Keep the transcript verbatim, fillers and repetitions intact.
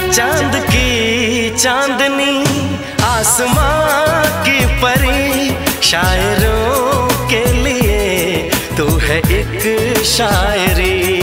चांद की चांदनी आसमां की परी, शायरों के लिए तू है एक शायरी।